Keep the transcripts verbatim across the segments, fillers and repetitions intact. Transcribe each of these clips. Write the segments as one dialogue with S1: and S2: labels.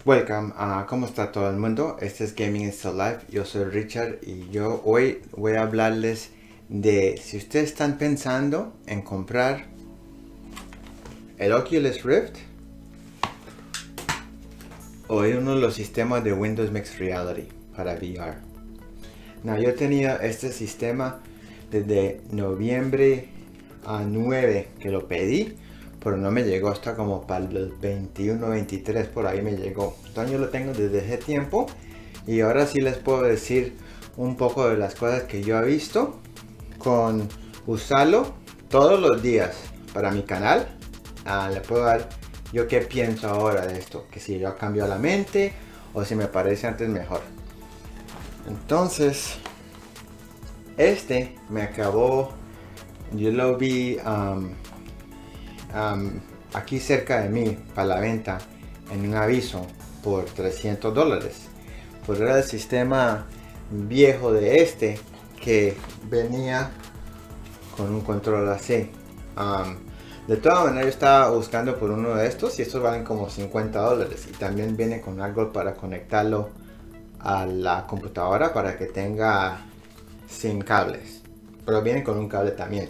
S1: Welcome, uh, ¿cómo está todo el mundo? Este es Gaming is Still Life, yo soy Richard y yo hoy voy a hablarles de si ustedes están pensando en comprar el Oculus Rift o uno de los sistemas de Windows Mixed Reality para V R. No, yo tenía este sistema desde noviembre a nueve que lo pedí, pero no me llegó hasta como para el veintiuno veintitrés, por ahí me llegó. Entonces yo lo tengo desde ese tiempo y ahora sí les puedo decir un poco de las cosas que yo he visto con usarlo todos los días para mi canal. Ah, le puedo dar yo qué pienso ahora de esto, que si yo cambio la mente o si me parece antes mejor. Entonces este me acabó, yo lo vi um, um, aquí cerca de mí para la venta en un aviso por trescientos dólares. Pues era el sistema viejo de este que venía con un control así. Um, de todas maneras yo estaba buscando por uno de estos y estos valen como cincuenta dólares y también viene con algo para conectarlo a la computadora para que tenga sin cables, pero viene con un cable también.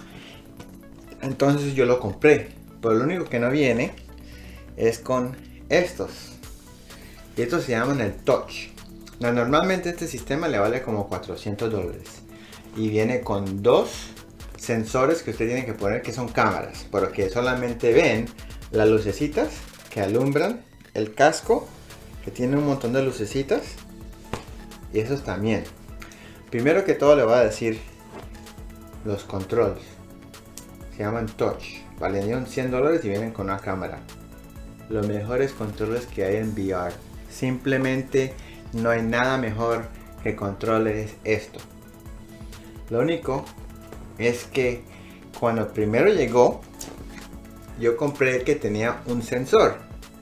S1: Entonces yo lo compré, pero lo único que no viene es con estos, y estos se llaman el Touch. No, normalmente este sistema le vale como cuatrocientos dólares y viene con dos sensores que usted tiene que poner, que son cámaras, pero que solamente ven las lucecitas que alumbran el casco, que tiene un montón de lucecitas, y esos también. Primero que todo le voy a decir los controles. Se llaman Touch, valen cien dólares y vienen con una cámara. Los mejores controles que hay en V R. Simplemente no hay nada mejor que controles esto. Lo único es que cuando primero llegó, yo compré el que tenía un sensor.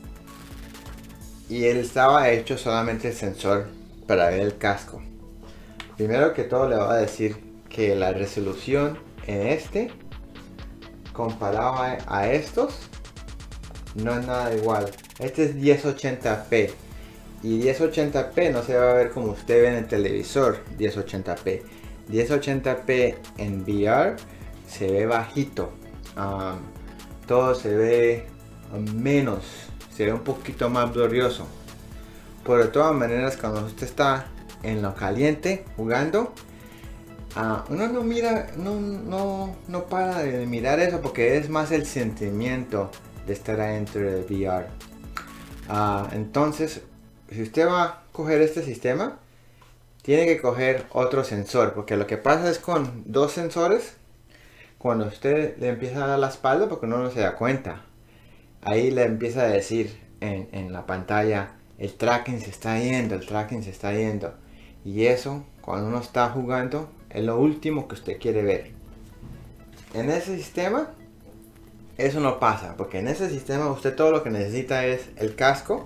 S1: Y él estaba hecho solamente el sensor para ver el casco. Primero que todo le voy a decir que la resolución en este, comparado a, a estos, no es nada igual. Este es diez ochenta p y diez ochenta p no se va a ver como usted ve en el televisor. diez ochenta p diez ochenta p en V R se ve bajito, um, todo se ve menos, se ve un poquito más glorioso. Pero de todas maneras, cuando usted está en lo caliente jugando, uh, uno no mira, no, no, no para de mirar eso, porque es más el sentimiento de estar adentro del V R. Uh, entonces, si usted va a coger este sistema, tiene que coger otro sensor, porque lo que pasa es con dos sensores, cuando usted le empieza a dar la espalda, porque uno no se da cuenta, ahí le empieza a decir en, en la pantalla: el tracking se está yendo, el tracking se está yendo. Y eso, cuando uno está jugando, es lo último que usted quiere ver. En ese sistema, eso no pasa, porque en ese sistema usted todo lo que necesita es el casco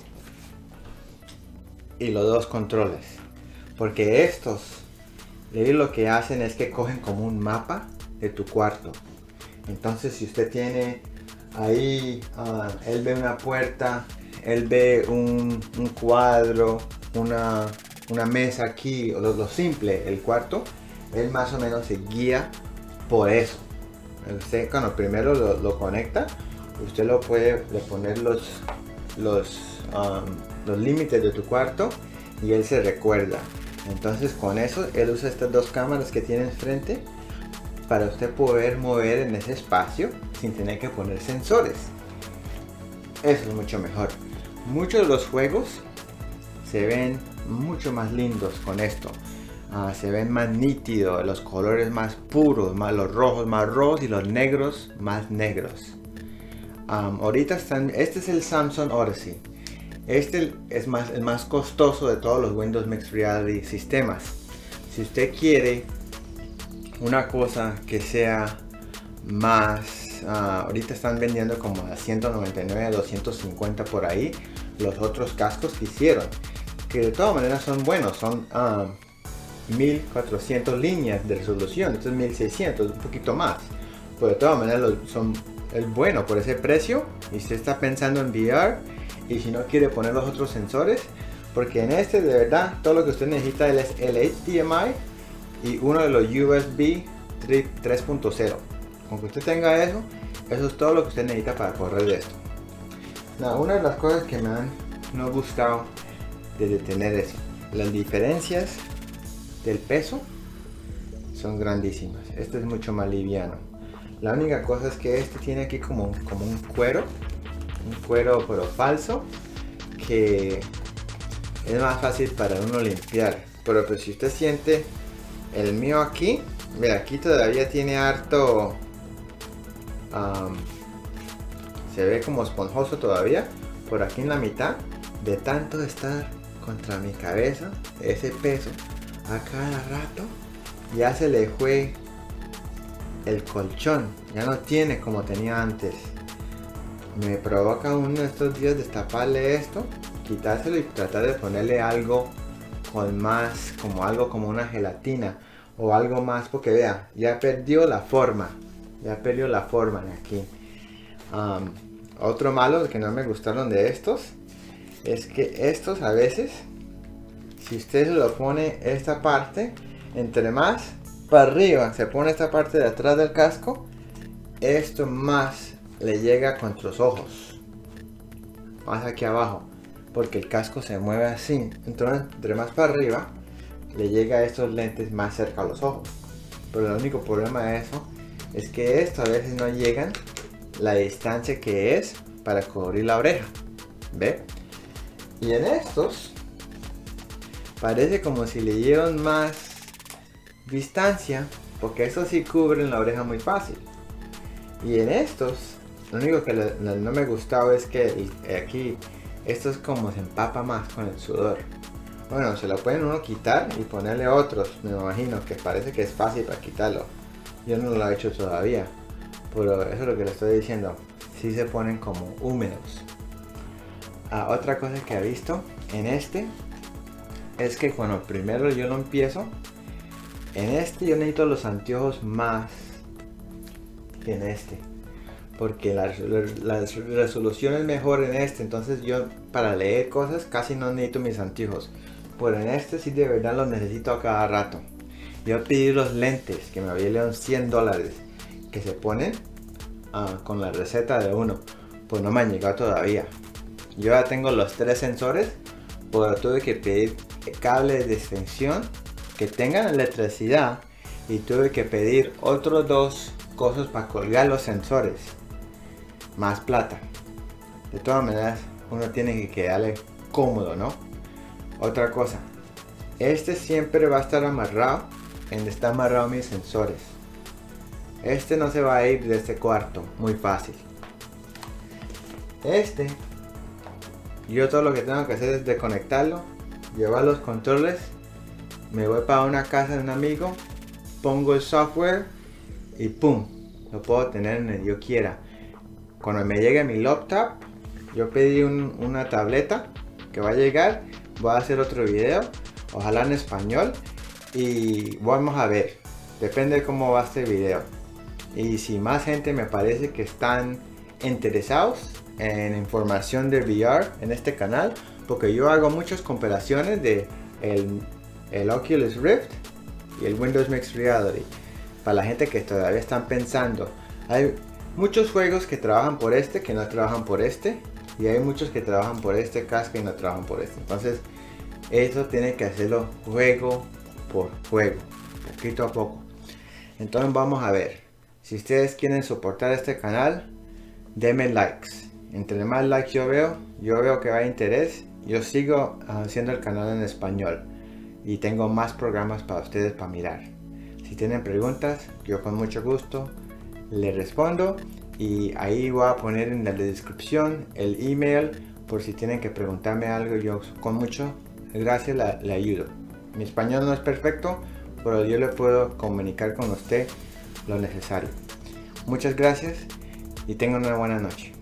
S1: y los dos controles. Porque estos, lo que hacen es que cogen como un mapa de tu cuarto. Entonces si usted tiene ahí, uh, él ve una puerta, él ve un, un cuadro, una, una mesa aquí, o lo, lo simple, el cuarto, él más o menos se guía por eso. Usted cuando primero lo, lo conecta, usted lo puede le poner los, los, um, los límites de tu cuarto y él se recuerda. Entonces con eso, él usa estas dos cámaras que tiene enfrente para usted poder mover en ese espacio sin tener que poner sensores. Eso es mucho mejor. Muchos de los juegos se ven mucho más lindos con esto. Uh, se ven más nítidos, los colores más puros, más los rojos más rojos y los negros más negros. Um, ahorita están, este es el Samsung Odyssey. Este es más, el más costoso de todos los Windows Mixed Reality sistemas. Si usted quiere una cosa que sea más, uh, ahorita están vendiendo como a ciento noventa y nueve, doscientos cincuenta por ahí los otros cascos que hicieron, que de todas maneras son buenos, son uh, mil cuatrocientas líneas de resolución. Esto es mil seiscientos, un poquito más, pero de todas maneras son es bueno por ese precio y usted está pensando en V R y si no quiere poner los otros sensores, porque en este de verdad todo lo que usted necesita es el H D M I y uno de los U S B tres punto cero. Con que usted tenga eso, eso es todo lo que usted necesita para correr de esto. Now, una de las cosas que me han no gustado de tener eso, las diferencias del peso son grandísimas. Este es mucho más liviano. La única cosa es que este tiene aquí como un, como un cuero, un cuero pero falso, que es más fácil para uno limpiar. Pero pues si usted siente el mío aquí, mira, aquí todavía tiene harto, um, se ve como esponjoso todavía, por aquí en la mitad, de tanto estar contra mi cabeza, ese peso a cada rato, ya se le fue el colchón, ya no tiene como tenía antes. Me provoca uno de estos días destaparle esto, quitárselo y tratar de ponerle algo con más, como algo como una gelatina o algo más, porque vea, ya perdió la forma, ya perdió la forma de aquí. Um, otro malo que no me gustaron de estos es que estos a veces, si usted se lo pone esta parte, entre más para arriba se pone esta parte de atrás del casco, esto más le llega contra los ojos, más aquí abajo, porque el casco se mueve así. Entonces entre más para arriba le llega a estos lentes más cerca a los ojos. Pero el único problema de eso es que esto a veces no llegan la distancia que es para cubrir la oreja, ¿ve? Y en estos parece como si le dieron más distancia, porque estos sí cubren la oreja muy fácil. Y en estos, lo único que le, le, no me gustaba es que el, aquí, esto es como se empapa más con el sudor. Bueno, se lo pueden uno quitar y ponerle otros, me imagino, que parece que es fácil para quitarlo. Yo no lo he hecho todavía, pero eso es lo que le estoy diciendo, sí se ponen como húmedos. Ah, otra cosa que he visto en este es que cuando primero yo lo empiezo, en este yo necesito los anteojos más que en este, porque la, la, la resolución es mejor en este. Entonces yo para leer cosas casi no necesito mis anteojos, pero en este sí de verdad los necesito a cada rato. Yo pedí los lentes que me valieron cien dólares, que se ponen uh, con la receta de uno, pues no me han llegado todavía. Yo ya tengo los tres sensores, pero tuve que pedir cables de extensión que tengan electricidad y tuve que pedir otros dos cosas para colgar los sensores, más plata. De todas maneras uno tiene que quedarle cómodo, ¿no? Otra cosa, este siempre va a estar amarrado en donde está amarrado mis sensores. Este no se va a ir de este cuarto muy fácil. Este, yo todo lo que tengo que hacer es desconectarlo, llevar los controles, me voy para una casa de un amigo, pongo el software y pum, lo puedo tener en el yo quiera. Cuando me llegue mi laptop, yo pedí un, una tableta que va a llegar, voy a hacer otro video, ojalá en español, y vamos a ver, depende de cómo va este video. Y si más gente me parece que están interesados en información de V R en este canal, porque yo hago muchas comparaciones de el, el Oculus Rift y el Windows Mixed Reality. Para la gente que todavía están pensando, hay muchos juegos que trabajan por este que no trabajan por este, y hay muchos que trabajan por este casco y no trabajan por este. Entonces eso tiene que hacerlo juego por juego, poquito a poco. Entonces vamos a ver, si ustedes quieren soportar este canal, denme likes. Entre más likes yo veo, yo veo que hay interés, yo sigo haciendo el canal en español y tengo más programas para ustedes para mirar. Si tienen preguntas, yo con mucho gusto les respondo, y ahí voy a poner en la descripción el email por si tienen que preguntarme algo. Yo con mucho gracias le, le ayudo. Mi español no es perfecto, pero yo le puedo comunicar con usted lo necesario. Muchas gracias y tengan una buena noche.